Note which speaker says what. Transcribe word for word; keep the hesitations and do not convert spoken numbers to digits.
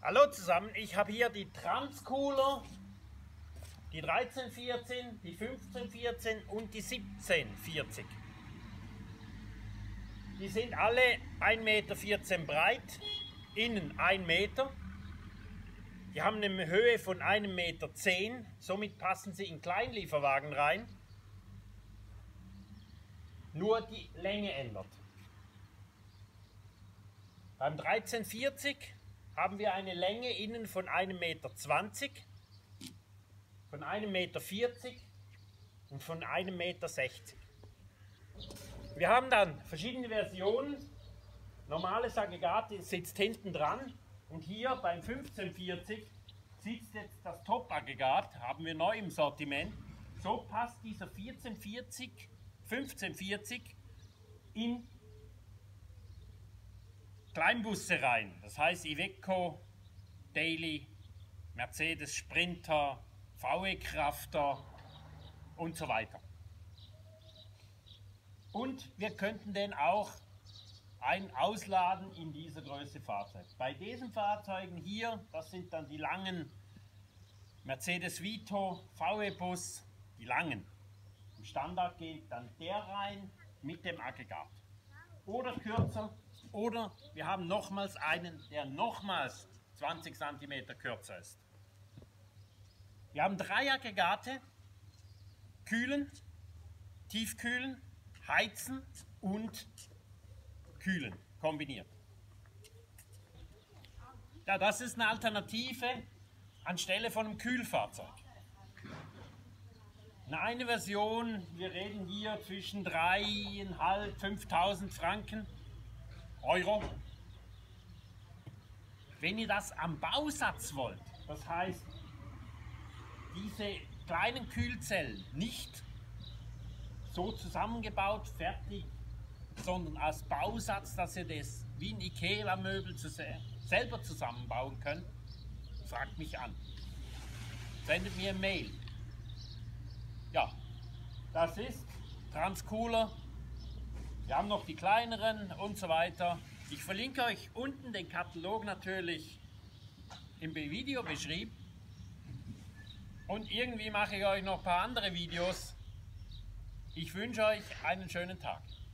Speaker 1: Hallo zusammen, ich habe hier die Transcooler, die dreizehn vierzehn, die fünfzehn vierzehn und die siebzehn vierzig. Die sind alle ein Meter vierzehn breit, innen ein Meter. Die haben eine Höhe von einem Meter zehn, somit passen sie in Kleinlieferwagen rein. Nur die Länge ändert. Beim dreizehn vierzig haben wir eine Länge innen von einem Meter zwanzig, von einem Meter vierzig und von einem Meter sechzig. Wir haben dann verschiedene Versionen. Normales Aggregat sitzt hinten dran und hier beim fünfzehn vierzig sitzt jetzt das Top-Aggregat, haben wir neu im Sortiment. So passt dieser vierzehn vierzig, fünfzehn vierzig in Kleinbusse rein, das heißt Iveco, Daily, Mercedes Sprinter, V W Crafter und so weiter. Und wir könnten den auch ein ausladen in dieser Größe Fahrzeug. Bei diesen Fahrzeugen hier, das sind dann die langen Mercedes Vito, V W Bus, die langen. Im Standard geht dann der rein mit dem Aggregat. Oder kürzer. Oder wir haben nochmals einen, der nochmals zwanzig Zentimeter kürzer ist. Wir haben drei Aggregate, kühlen, tiefkühlen, heizen und kühlen kombiniert. Ja, das ist eine Alternative anstelle von einem Kühlfahrzeug. Eine Version, wir reden hier zwischen dreitausendfünfhundert bis fünftausend Franken. Euro. Wenn ihr das am Bausatz wollt, das heißt, diese kleinen Kühlzellen nicht so zusammengebaut, fertig, sondern als Bausatz, dass ihr das wie ein IKEA-Möbel selber zusammenbauen könnt, fragt mich an. Sendet mir eine Mail. Ja, das ist Transcooler. Wir haben noch die kleineren und so weiter. Ich verlinke euch unten den Katalog natürlich im Video beschrieben. Und irgendwie mache ich euch noch ein paar andere Videos. Ich wünsche euch einen schönen Tag.